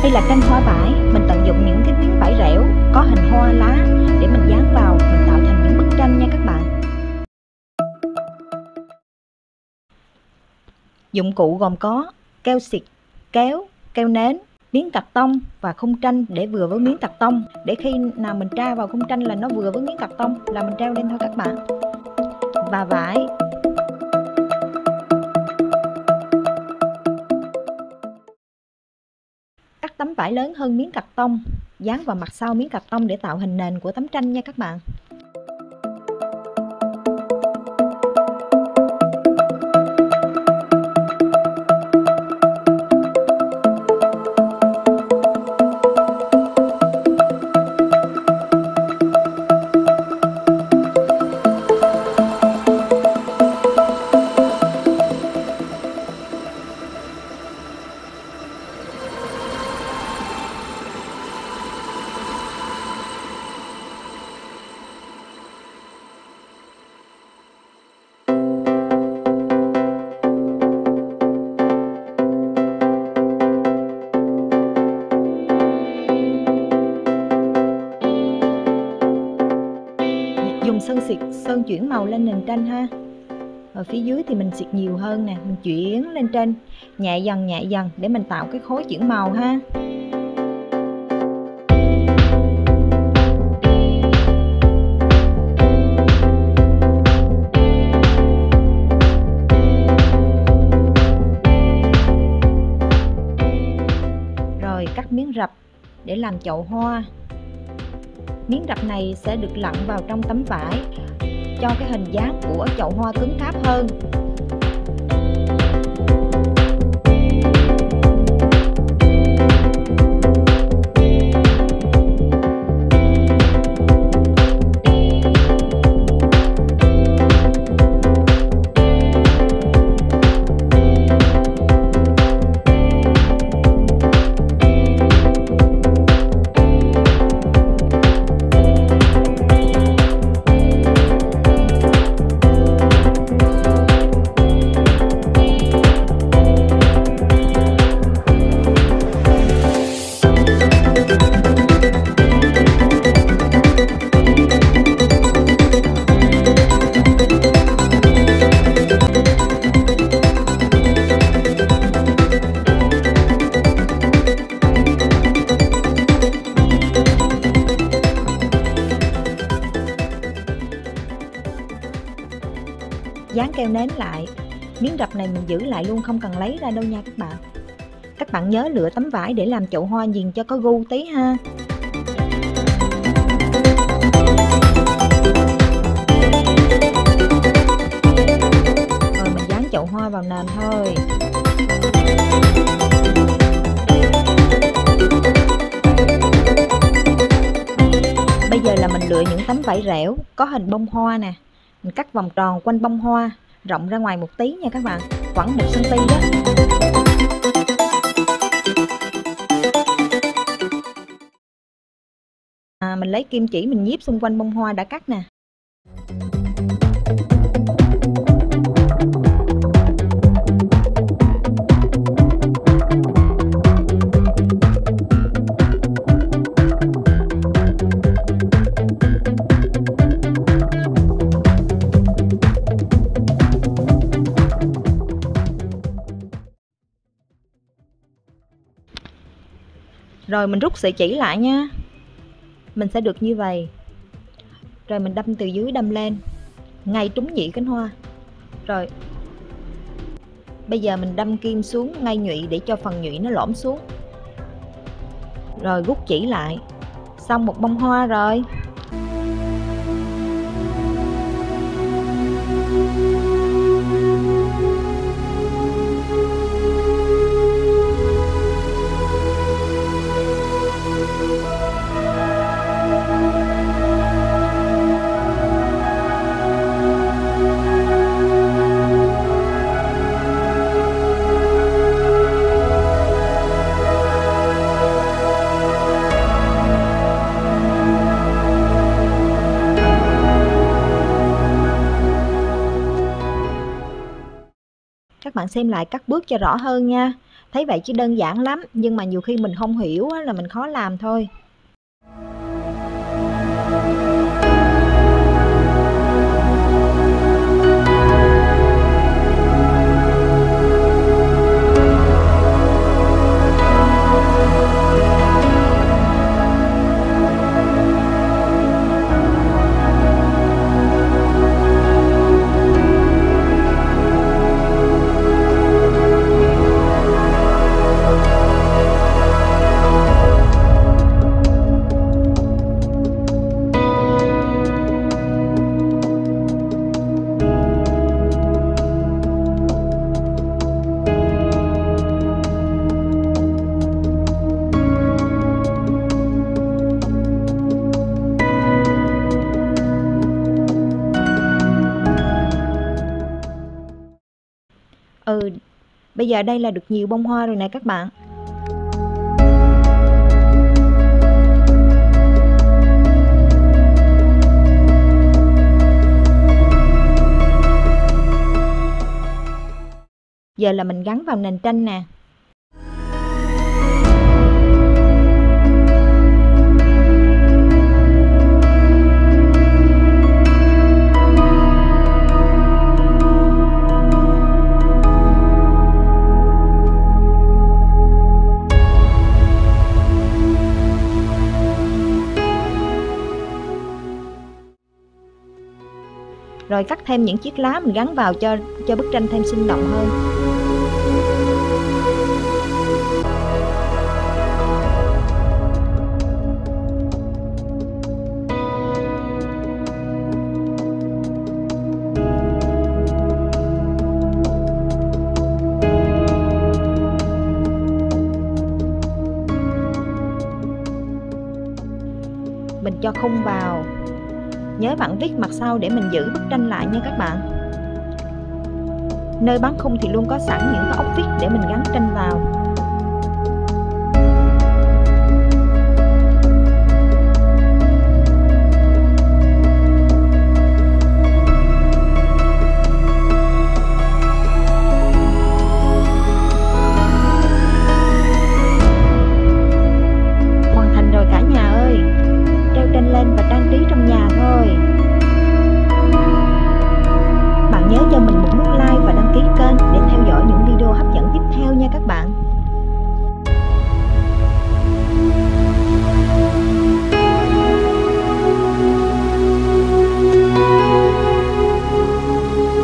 Đây là tranh hoa vải, mình tận dụng những cái miếng vải rẽo có hình hoa lá để mình dán vào, mình tạo thành những bức tranh nha các bạn. Dụng cụ gồm có keo xịt, kéo, keo nến, miếng cạc tông và khung tranh để vừa với miếng cạc tông. Để khi nào mình tra vào khung tranh là nó vừa với miếng cạc tông là mình treo lên thôi các bạn. Và vải. Cắt tấm vải lớn hơn miếng cạc tông, dán vào mặt sau miếng cạc tông để tạo hình nền của tấm tranh nha các bạn. Dùng sơn xịt, sơn chuyển màu lên nền tranh ha. Ở phía dưới thì mình xịt nhiều hơn nè, mình chuyển lên trên nhẹ dần để mình tạo cái khối chuyển màu ha. Rồi cắt miếng rập để làm chậu hoa. Miếng rập này sẽ được lặn vào trong tấm vải cho cái hình dáng của chậu hoa cứng cáp hơn. Dán keo nến lại. Miếng rập này mình giữ lại luôn, không cần lấy ra đâu nha các bạn. Các bạn nhớ lựa tấm vải để làm chậu hoa nhìn cho có gu tí ha. Rồi mình dán chậu hoa vào nền thôi. Bây giờ là mình lựa những tấm vải rẽo có hình bông hoa nè. Mình cắt vòng tròn quanh bông hoa, rộng ra ngoài một tí nha các bạn, khoảng 1 cm đó. Mình lấy kim chỉ mình nhíp xung quanh bông hoa đã cắt nè. Rồi mình rút sợi chỉ lại nha. Mình sẽ được như vậy. Rồi mình đâm từ dưới đâm lên, ngay trúng nhị cánh hoa. Rồi bây giờ mình đâm kim xuống ngay nhụy để cho phần nhụy nó lõm xuống. Rồi rút chỉ lại. Xong một bông hoa rồi. Các bạn xem lại các bước cho rõ hơn nha. Thấy vậy chứ đơn giản lắm, nhưng mà nhiều khi mình không hiểu á, là mình khó làm thôi. Ừ, bây giờ đây là được nhiều bông hoa rồi nè các bạn. Giờ là mình gắn vào nền tranh nè. Rồi cắt thêm những chiếc lá mình gắn vào cho bức tranh thêm sinh động hơn. Mình cho khung vào. Nhớ vặn vít mặt sau để mình giữ bức tranh lại nha các bạn. Nơi bắn khung thì luôn có sẵn những cái ốc vít để mình gắn tranh vào.